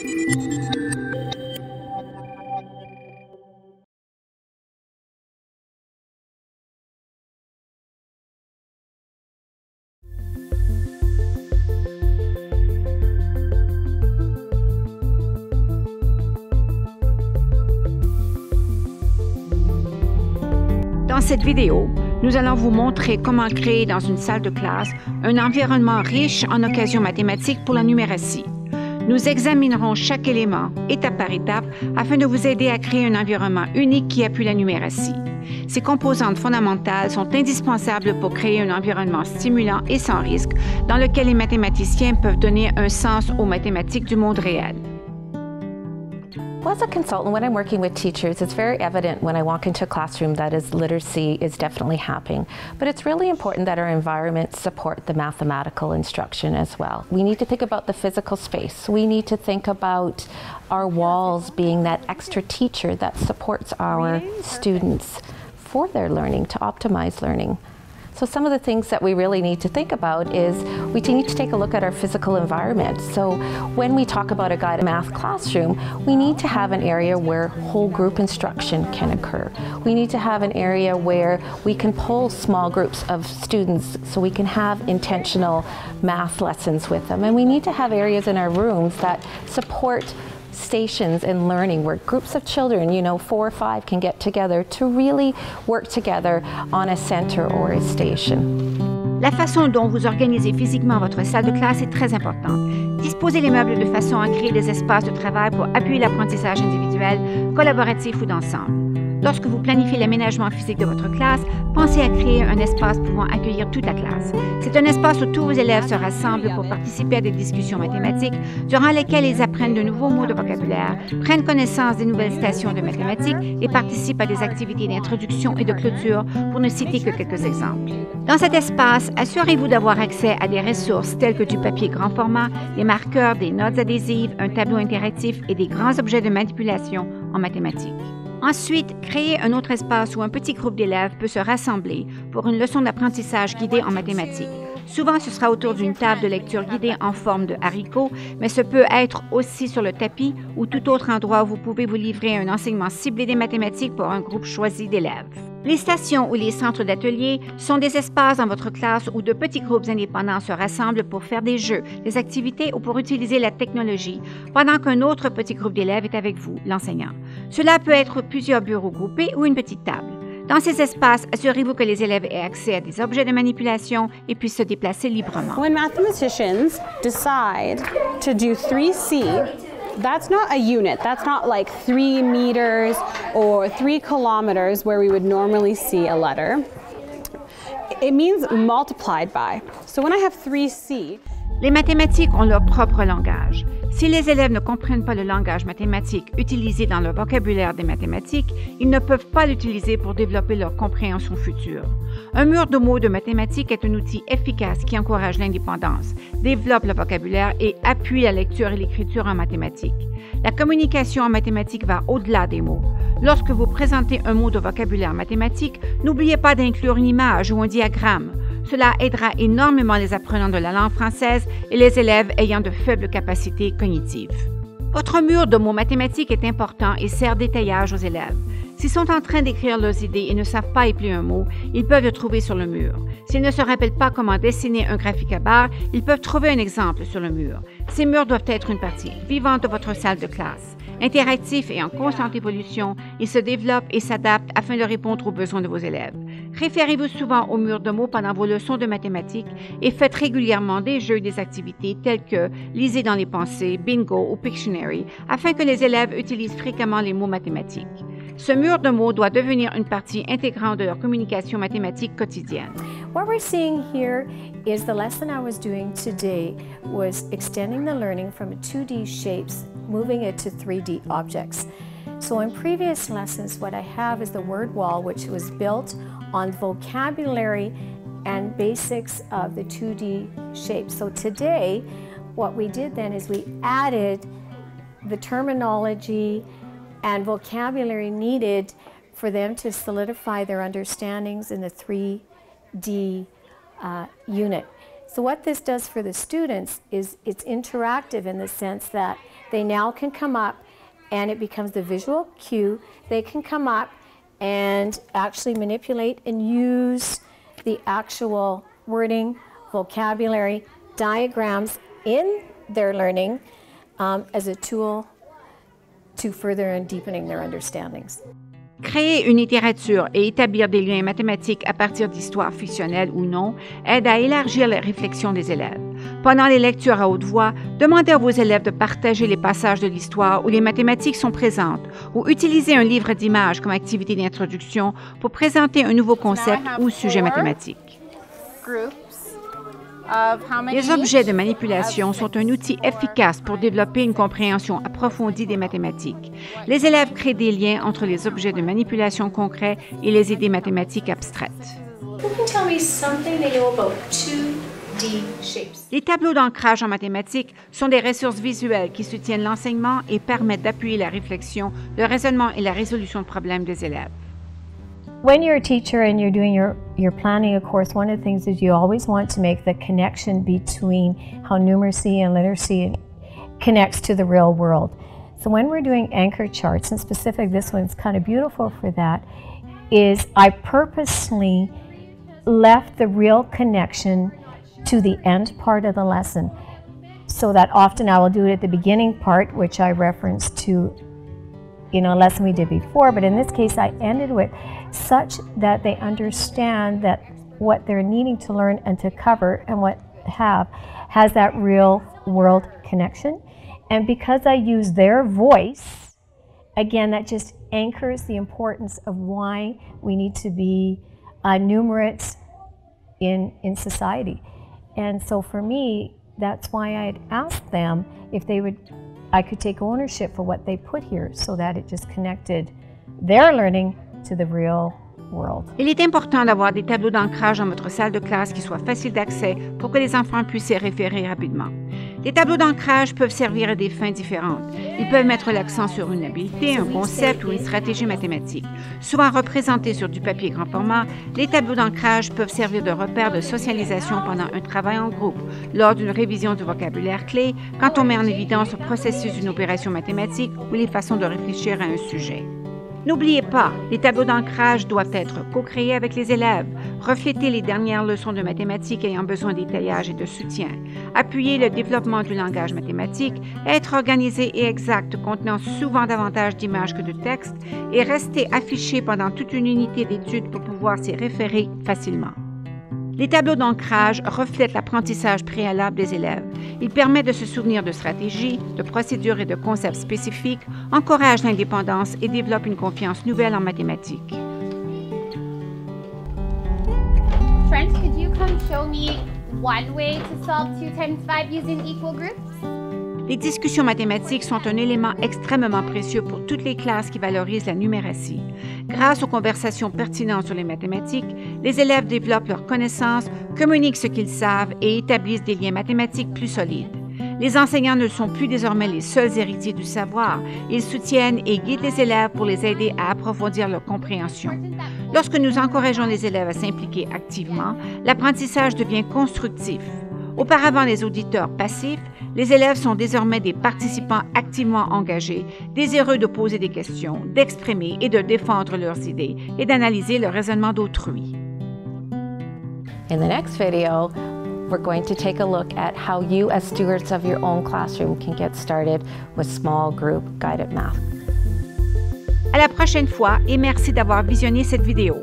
Dans cette vidéo, nous allons vous montrer comment créer dans une salle de classe un environnement riche en occasions mathématiques pour la numératie. Nous examinerons chaque élément, étape par étape, afin de vous aider à créer un environnement unique qui appuie la numératie. Ces composantes fondamentales sont indispensables pour créer un environnement stimulant et sans risque dans lequel les mathématiciens peuvent donner un sens aux mathématiques du monde réel. Well, as a consultant, when I'm working with teachers, it's very evident when I walk into a classroom that literacy is definitely happening. But it's really important that our environments support the mathematical instruction as well. We need to think about the physical space. We need to think about our walls being that extra teacher that supports our students for their learning, to optimize learning. So some of the things that we really need to think about is we need to take a look at our physical environment. So when we talk about a guided math classroom, we need to have an area where whole group instruction can occur. We need to have an area where we can pull small groups of students so we can have intentional math lessons with them. And we need to have areas in our rooms that support stations in learning where groups of children, 4 or 5 can get together to really work together on a center or a station. La façon dont vous organisez physiquement votre salle de classe est très importante. Disposez les meubles de façon à créer des espaces de travail pour appuyer l'apprentissage individuel, collaboratif ou d'ensemble. Lorsque vous planifiez l'aménagement physique de votre classe, pensez à créer un espace pouvant accueillir toute la classe. C'est un espace où tous vos élèves se rassemblent pour participer à des discussions mathématiques, durant lesquelles ils apprennent de nouveaux mots de vocabulaire, prennent connaissance des nouvelles stations de mathématiques et participent à des activités d'introduction et de clôture, pour ne citer que quelques exemples. Dans cet espace, assurez-vous d'avoir accès à des ressources telles que du papier grand format, des marqueurs, des notes adhésives, un tableau interactif et des grands objets de manipulation en mathématiques. Ensuite, créez un autre espace où un petit groupe d'élèves peut se rassembler pour une leçon d'apprentissage guidée en mathématiques. Souvent, ce sera autour d'une table de lecture guidée en forme de haricot, mais ce peut être aussi sur le tapis ou tout autre endroit où vous pouvez vous livrer un enseignement ciblé des mathématiques pour un groupe choisi d'élèves. Les stations ou les centres d'ateliers sont des espaces dans votre classe où de petits groupes indépendants se rassemblent pour faire des jeux, des activités ou pour utiliser la technologie, pendant qu'un autre petit groupe d'élèves est avec vous, l'enseignant. Cela peut être plusieurs bureaux groupés ou une petite table. Dans ces espaces, assurez-vous que les élèves aient accès à des objets de manipulation et puissent se déplacer librement. When mathematicians decide to do 3C, that's not a unit. That's not like 3 meters or 3 kilometers where we would normally see a letter. It means multiplied by. So when I have 3C, les mathématiques ont leur propre langage. Si les élèves ne comprennent pas le langage mathématique utilisé dans le vocabulaire des mathématiques, ils ne peuvent pas l'utiliser pour développer leur compréhension future. Un mur de mots de mathématiques est un outil efficace qui encourage l'indépendance, développe le vocabulaire et appuie la lecture et l'écriture en mathématiques. La communication en mathématiques va au-delà des mots. Lorsque vous présentez un mot de vocabulaire mathématique, n'oubliez pas d'inclure une image ou un diagramme. Cela aidera énormément les apprenants de la langue française et les élèves ayant de faibles capacités cognitives. Votre mur de mots mathématiques est important et sert d'étayage aux élèves. S'ils sont en train d'écrire leurs idées et ne savent pas épeler un mot, ils peuvent le trouver sur le mur. S'ils ne se rappellent pas comment dessiner un graphique à barres, ils peuvent trouver un exemple sur le mur. Ces murs doivent être une partie vivante de votre salle de classe. Interactifs et en constante évolution, ils se développent et s'adaptent afin de répondre aux besoins de vos élèves. Référez-vous souvent aux murs de mots pendant vos leçons de mathématiques et faites régulièrement des jeux et des activités telles que lisez dans les pensées, bingo ou Pictionary, afin que les élèves utilisent fréquemment les mots mathématiques. Ce mur de mots doit devenir une partie intégrante de leur communication mathématique quotidienne. What we're seeing here is the lesson I was doing today was extending the learning from 2D shapes, moving it to 3D objects. So in previous lessons, what I have is the word wall, which was built on vocabulary and basics of the 2D shapes. So today, what we did then is we added the terminology and vocabulary needed for them to solidify their understandings in the 3D unit. So what this does for the students is it's interactive in the sense that they now can come up and it becomes the visual cue. They can come up and actually manipulate and use the actual wording, vocabulary, diagrams in their learning as a tool to further and deepening their understandings. Créer une littérature et établir des liens mathématiques à partir d'histoires fictionnelles ou non aide à élargir les réflexions des élèves. Pendant les lectures à haute voix, demandez à vos élèves de partager les passages de l'histoire où les mathématiques sont présentes ou utilisez un livre d'images comme activité d'introduction pour présenter un nouveau concept ou sujet mathématique. Les objets de manipulation sont un outil efficace pour développer une compréhension approfondie des mathématiques. Les élèves créent des liens entre les objets de manipulation concrets et les idées mathématiques abstraites. Les tableaux d'ancrage en mathématiques sont des ressources visuelles qui soutiennent l'enseignement et permettent d'appuyer la réflexion, le raisonnement et la résolution de problèmes des élèves. When you're a teacher and you're doing your planning a course, one of the things is you always want to make the connection between how numeracy and literacy connects to the real world. So when we're doing anchor charts, and specific this one's kind of beautiful for that, is I purposely left the real connection to the end part of the lesson. So that often I will do it at the beginning part, which I referenced to a lesson we did before, but in this case I ended with such that they understand that what they're needing to learn and to cover and what has that real world connection. And because I use their voice, again, that just anchors the importance of why we need to be numerate in society. And so for me, that's why I'd asked them if I could take ownership for what they put here so that it just connected their learning to the real world. Il est important d'avoir des tableaux d'ancrage dans votre salle de classe qui soient faciles d'accès pour que les enfants puissent s'y référer rapidement. Les tableaux d'ancrage peuvent servir à des fins différentes. Ils peuvent mettre l'accent sur une habileté, un concept ou une stratégie mathématique. Souvent représentés sur du papier grand format, les tableaux d'ancrage peuvent servir de repère de socialisation pendant un travail en groupe, lors d'une révision du vocabulaire clé, quand on met en évidence le processus d'une opération mathématique ou les façons de réfléchir à un sujet. N'oubliez pas, les tableaux d'ancrage doivent être co-créés avec les élèves, refléter les dernières leçons de mathématiques ayant besoin d'étayage et de soutien, appuyer le développement du langage mathématique, être organisé et exact contenant souvent davantage d'images que de textes et rester affiché pendant toute une unité d'étude pour pouvoir s'y référer facilement. Les tableaux d'ancrage reflètent l'apprentissage préalable des élèves. Ils permettent de se souvenir de stratégies, de procédures et de concepts spécifiques, encouragent l'indépendance et développent une confiance nouvelle en mathématiques. Trent, could you come show me one way to solve 2 times 5 using equal groups? Les discussions mathématiques sont un élément extrêmement précieux pour toutes les classes qui valorisent la numératie. Grâce aux conversations pertinentes sur les mathématiques, les élèves développent leurs connaissances, communiquent ce qu'ils savent et établissent des liens mathématiques plus solides. Les enseignants ne sont plus désormais les seuls héritiers du savoir. Ils soutiennent et guident les élèves pour les aider à approfondir leur compréhension. Lorsque nous encourageons les élèves à s'impliquer activement, l'apprentissage devient constructif. Auparavant des auditeurs passifs, les élèves sont désormais des participants activement engagés, désireux de poser des questions, d'exprimer et de défendre leurs idées et d'analyser le raisonnement d'autrui. In the next video, we're going to take a look at how you as stewards of your own classroom can get started with small group guided math. À la prochaine fois et merci d'avoir visionné cette vidéo.